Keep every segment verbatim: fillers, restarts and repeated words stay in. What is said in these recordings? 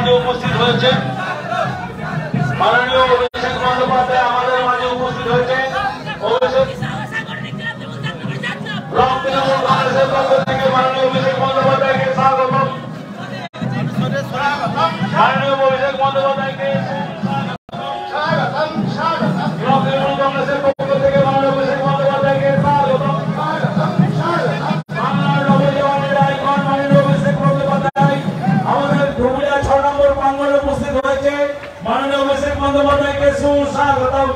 মাঝে উপস্থিত হয়েছে মাননীয় অভিষেক বন্দ্যোপাধ্যায় আমাদের মাঝে উপস্থিত হয়েছে। অভিষেক ব্লক তৃণমূল কংগ্রেসের পক্ষ থেকে মাননীয় অভিষেক বন্দ্যোপাধ্যায়কে স্বাগত। মাননীয় অভিষেক বন্দ্যোপাধ্যায়কে ব্লক তৃণমূল কংগ্রেসের পক্ষ থেকে মাননীয় অভিষেক বন্দ্যোপাধ্যায়কে স্বাগত। বাংলার নবজীবনের আইকন মাননীয় অভিষেক বন্দ্যোপাধ্যায় আমাদের ধুবুলিয়া ছ নম্বর প্রাঙ্গণে উপস্থিত হয়েছে। মাননীয় অভিষেক বন্দ্যোপাধ্যায়কে সুস্বাগতম।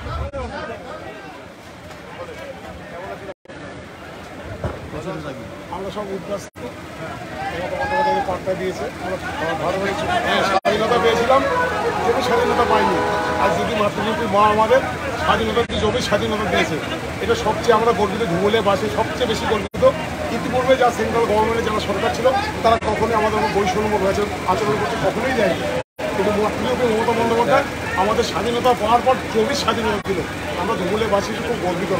আমরা সব উদ্বাস্ত পাট্টা দিয়েছে ভালো হয়েছে। হ্যাঁ, স্বাধীনতা পেয়েছিলাম, যদি স্বাধীনতা পাইনি। আর যদি মাতৃমূর্তির মা আমাদের স্বাধীনতা দিয়ে জমি স্বাধীনতা দিয়েছে, এটা সবচেয়ে আমরা গর্বিত। ধুবুলিয়া বাসে সবচেয়ে বেশি গর্বিত। ইতিপূর্বে যা সেন্ট্রাল গভর্নমেন্টের যারা সরকার ছিল তারা কখনোই আমাদের বৈষম্য হয়েছে আচরণ করতে কখনোই দেয়নি। কিন্তু মাতৃমূর্তি মমতা বন্দ্যোপাধ্যায় আমাদের স্বাধীনতা পাওয়ার পর চব্বিশ স্বাধীনতা ছিল। আমরা ধুবুলিয়া বাসী খুব গর্বিত।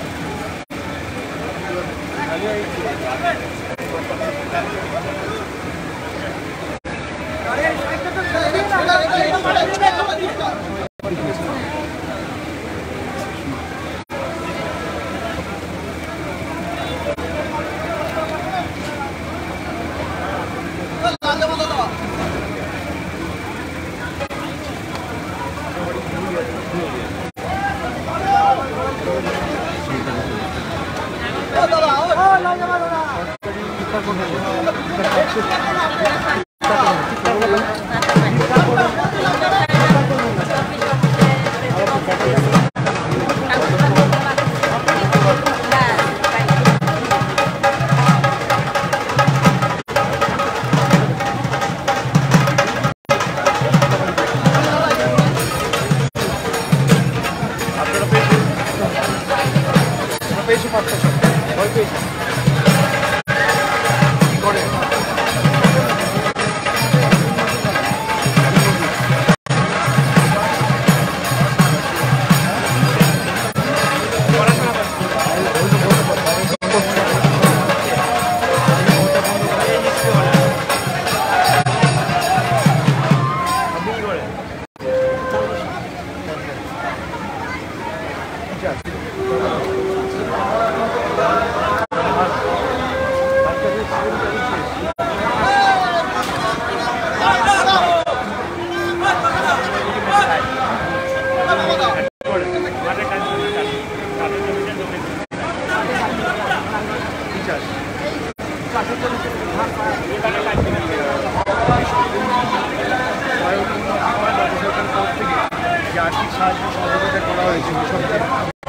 আর্থিক সাহায্য সহযোগিতা করা হয়েছে কৃষকদের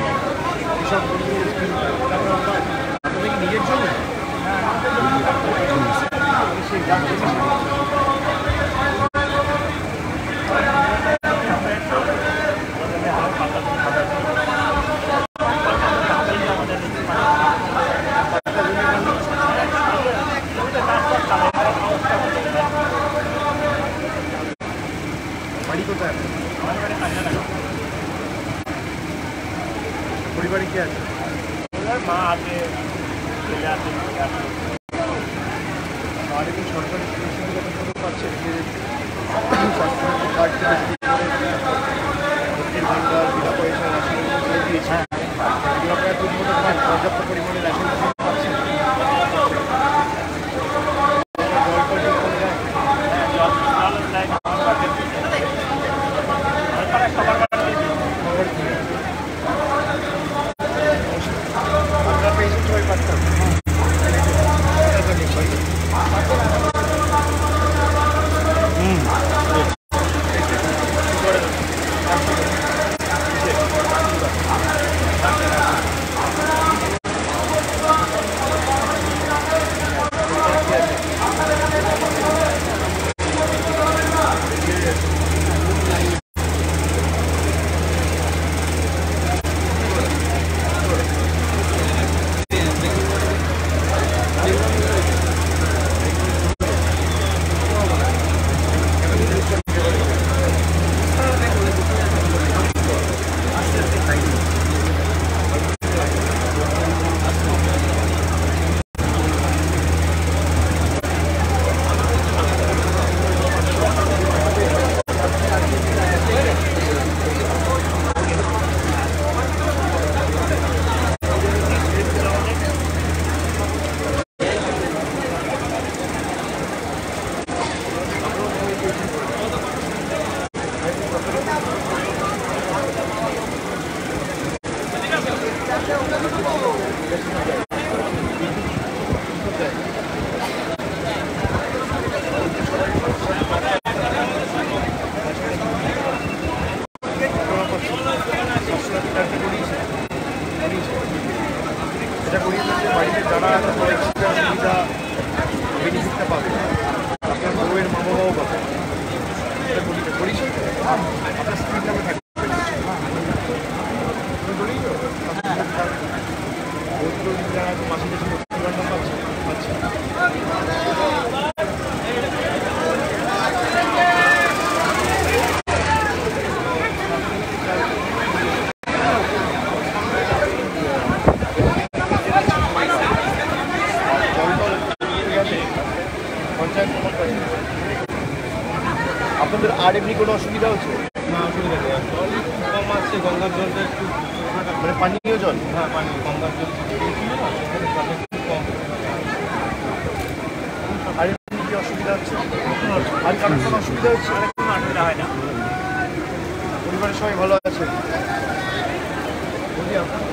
কৃষক নিজের জন্য বাড়ি কোথায়? পরিবারে কি আছে? মা আছে, ছেলে আছে, আর কি সরকারি সুবিধা পাচ্ছে যে কার্ড বিনা পয়সা রেশন দিয়েছে, পর্যাপ্ত পরিমাণে রেশন পাচ্ছে। আপনাদের আর এমনি কোনো অসুবিধা হচ্ছে? না, অসুবিধা নেই। জল কম আসছে, গঙ্গার জলটা একটু মানে পানীয় জল? হ্যাঁ, পানি গঙ্গার জল একটু কম। আর এমনি কি অসুবিধা হচ্ছে? আর কারোর কোনো অসুবিধা হচ্ছে? কোনো অসুবিধা হয় না। পরিবারের সবাই ভালো আছে? বলি আপনার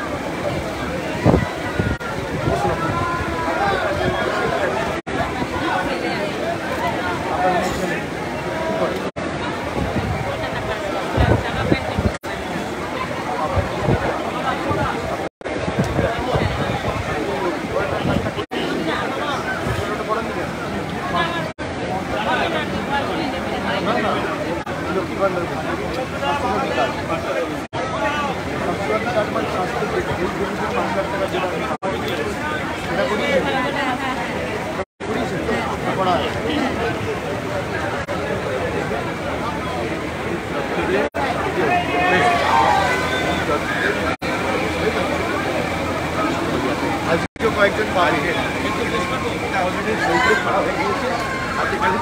লক্ষ্মী ভান্ডার সেটা করিয়েছে করা আজকেও কয়েকজন পাওয়া গেছে অলরেডি শরীরে খারাপ হয়ে গিয়েছে হাতে খালি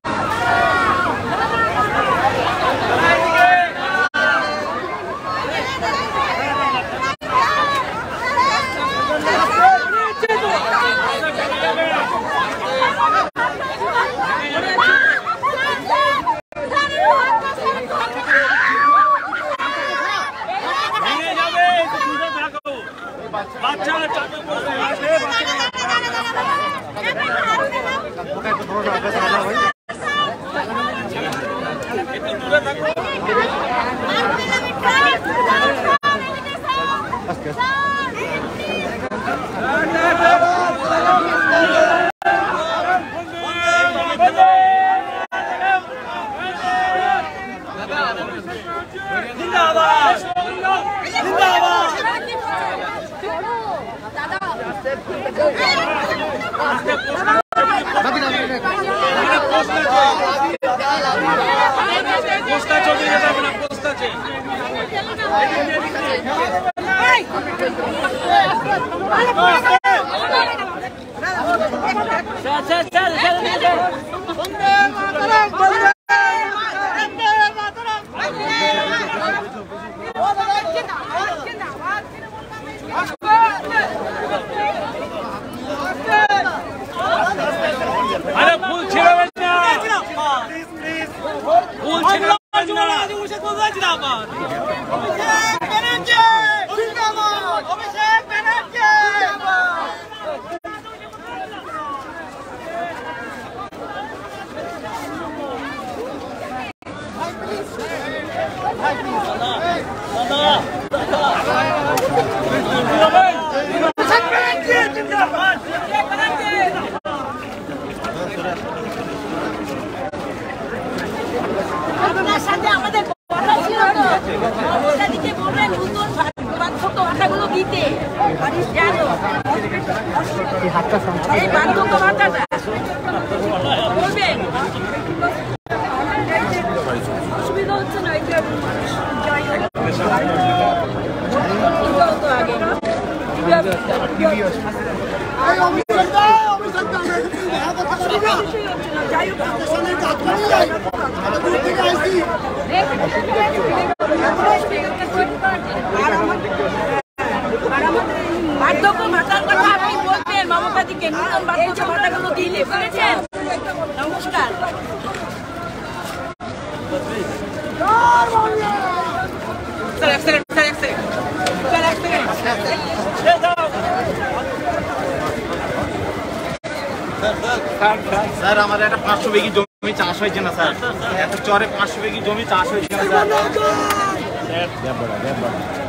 স্যার আমাদের একটা পাঁচশো বিঘি জমি চাষ হয়েছে না স্যার, এত চরে পাঁচশো বিঘি জমি চাষ হয়েছে না স্যার।